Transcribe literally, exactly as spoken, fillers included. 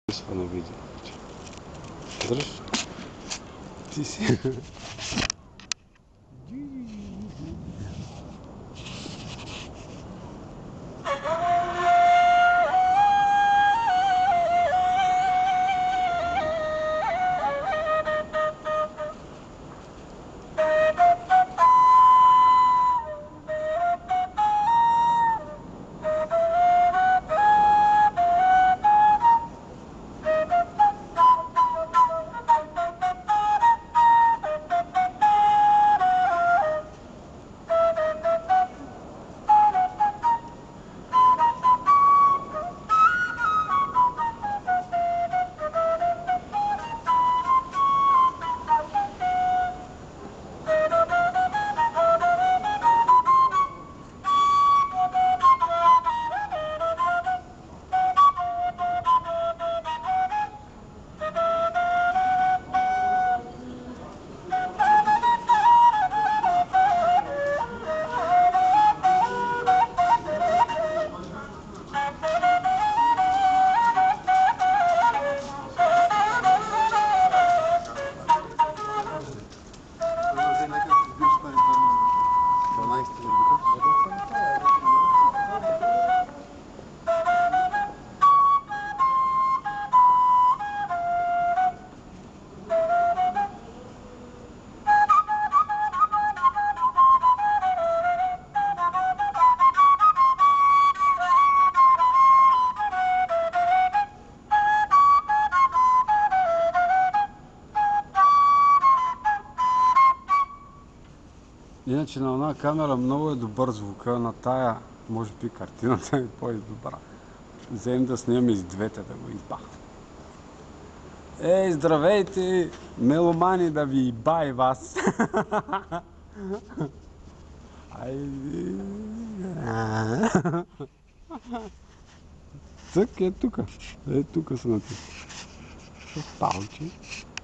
на видео. Дръж. Ти си. Иначе на една камера много е добър звука, на тая може би картината е по-добра. Взем да снимам и с двете, да го избах. Ей, здравейте, меломани, да ви иба и вас! Айде! Цък е тука, е тука са на ти. Палче.